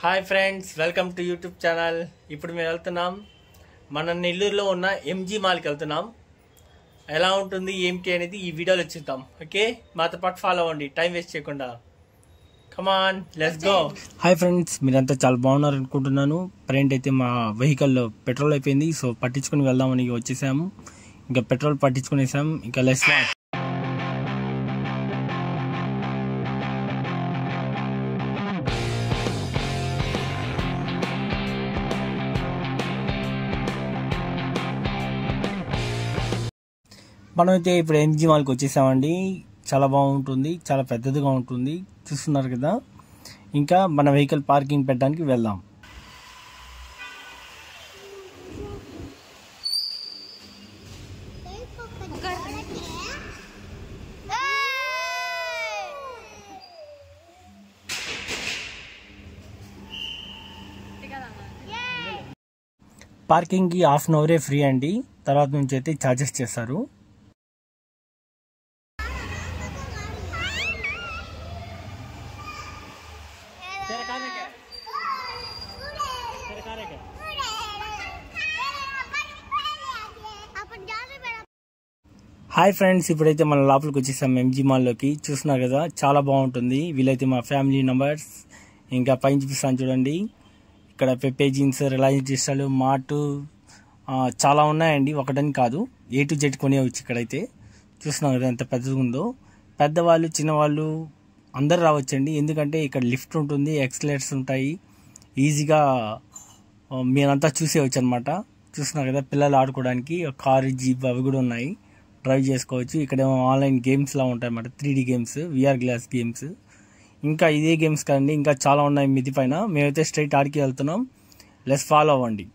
Hi friends, welcome to YouTube channel. ఇప్పుడు మేము వెళ్తున్నాం, మన నెల్లూరులో ఉన్న ఎంజీ మాల్కి వెళ్తున్నాం. ఎలా ఉంటుంది ఏంటి అనేది ఈ వీడియోలో చూద్దాం. ఓకే, మాతో పాటు ఫాలో అవ్వండి, టైం వేస్ట్ చేయకుండా. Come on, let's go. Hi friends, మీరంతా చాలా బాగున్నారు అనుకుంటున్నాను. ఫ్రెండ్ అయితే మా వెహికల్లో పెట్రోల్ అయిపోయింది, సో పట్టించుకొని వెళ్దామని వచ్చేసాము. ఇంకా పెట్రోల్ పట్టించుకునేసాం. ఇంకా లెట్స్ గో. మనమైతే ఇప్పుడు ఎంజీ మాల్కి వచ్చేసామండి. చాలా బాగుంటుంది, చాలా పెద్దదిగా ఉంటుంది, చూస్తున్నారు కదా. ఇంకా మన వెహికల్ పార్కింగ్ పెట్టడానికి వెళ్దాం. పార్కింగ్కి హాఫ్ అన్ అవరే ఫ్రీ అండి, తర్వాత నుంచి అయితే ఛార్జెస్ చేస్తారు. హాయ్ ఫ్రెండ్స్, ఇప్పుడైతే మన లోపలికి వచ్చేసాం ఎంజీ మాల్లోకి. చూస్తున్నారు కదా, చాలా బాగుంటుంది. వీళ్ళైతే మా ఫ్యామిలీ మెంబర్స్. ఇంకా పైన చూపిస్తాను చూడండి, ఇక్కడ Pepe Jeans, Reliance Digital, mart చాలా ఉన్నాయండి, ఒకటని కాదు, A to Z కొనేవచ్చు. ఇక్కడైతే చూస్తున్నారు కదా ఎంత పెద్దగా ఉందో. పెద్దవాళ్ళు చిన్నవాళ్ళు అందరు రావచ్చండి, ఎందుకంటే ఇక్కడ లిఫ్ట్ ఉంటుంది, ఎక్స్లేటర్స్ ఉంటాయి, ఈజీగా మీరంతా చూసేయచ్చు అనమాట. చూస్తున్నారు కదా, పిల్లలు ఆడుకోవడానికి కారు, జీప్ అవి కూడా ఉన్నాయి, డ్రైవ్ చేసుకోవచ్చు. ఇక్కడేమో ఆన్లైన్ గేమ్స్లా ఉంటాయి అన్నమాట, 3D games, VR glass games, ఇంకా ఇదే గేమ్స్ కదండి, ఇంకా చాలా ఉన్నాయి మిది పైన. మేమైతే స్ట్రైట్ ఆడికి వెళ్తున్నాం, లెట్స్ ఫాలో అవ్వండి.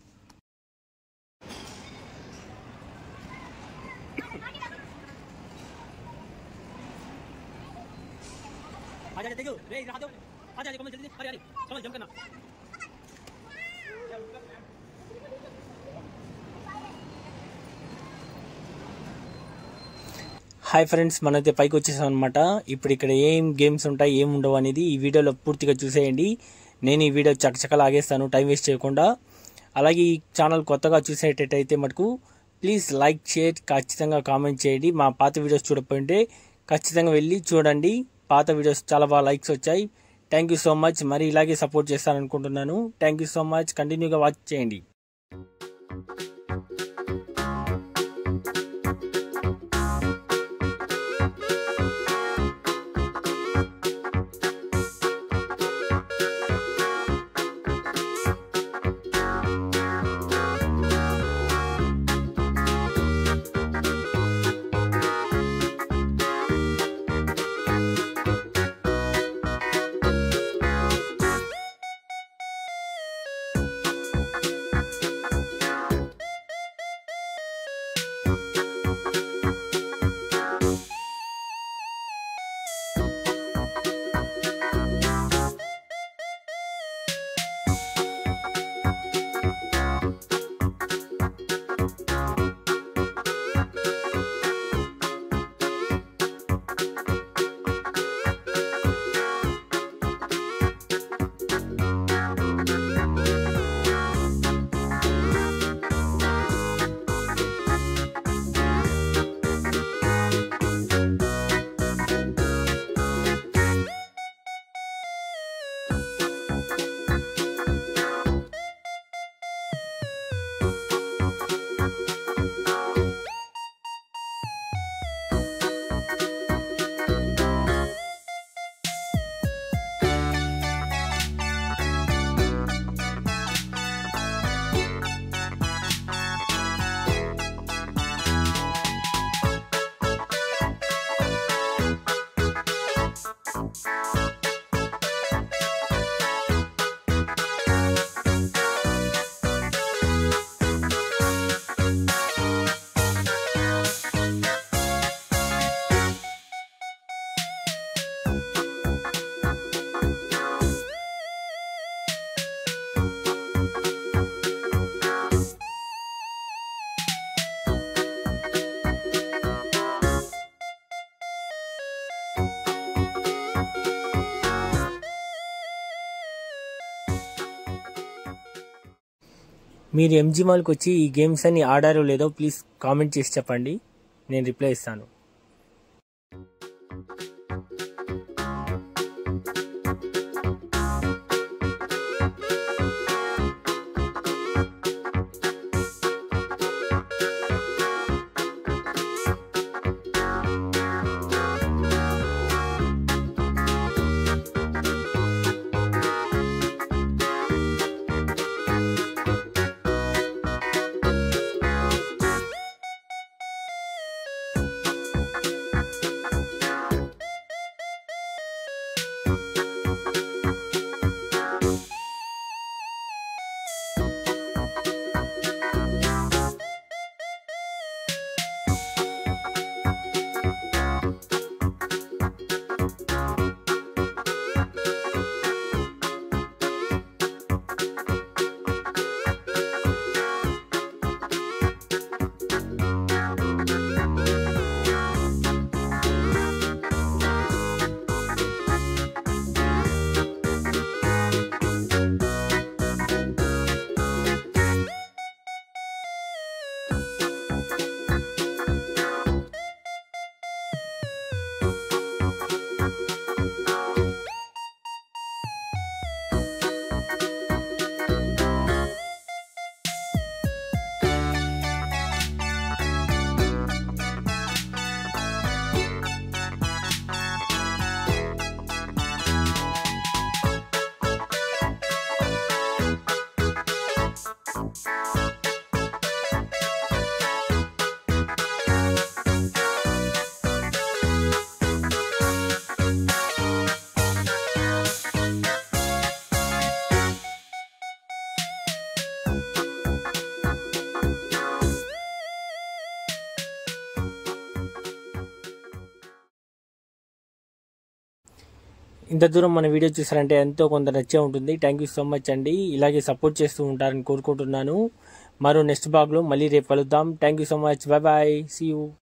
హాయ్ ఫ్రెండ్స్, మనైతే పైకి వచ్చేసాం అనమాట. ఇప్పుడు ఇక్కడ ఏం గేమ్స్ ఉంటాయి, ఏం ఉండవు అనేది ఈ వీడియోలో పూర్తిగా చూసేయండి. నేను ఈ వీడియో చకచకా లాగేస్తాను, టైం వేస్ట్ చేయకుండా. అలాగే ఈ ఛానల్ కొత్తగా చూసేటట్టయితే మటుకు ప్లీజ్ లైక్, షేర్, ఖచ్చితంగా కామెంట్ చేయండి. మా పాత వీడియోస్ చూడకపోతే ఖచ్చితంగా వెళ్ళి చూడండి, పాత వీడియోస్ చాలా బాగా లైక్స్ వచ్చాయి. Thank you so much. మరి ఇలాగే సపోర్ట్ చేస్తారనుకుంటున్నాను. Thank you so much. కంటిన్యూగా వాచ్ చేయండి. మీరు ఎంజీ మాల్కి వచ్చి ఈ గేమ్స్ అన్ని ఆడారో లేదో ప్లీజ్ కామెంట్ చేసి చెప్పండి, నేను రిప్లై ఇస్తాను. ఇంత దూరం మన వీడియో చూసారంటే ఎంతో కొంత నచ్చే ఉంటుంది. థ్యాంక్ యూ సో మచ్ అండి. ఇలాగే సపోర్ట్ చేస్తూ ఉంటారని కోరుకుంటున్నాను. మరో నెక్స్ట్ బ్లాగ్లో మళ్ళీ రేపు కలుద్దాం. Thank you so much. Bye bye. See you.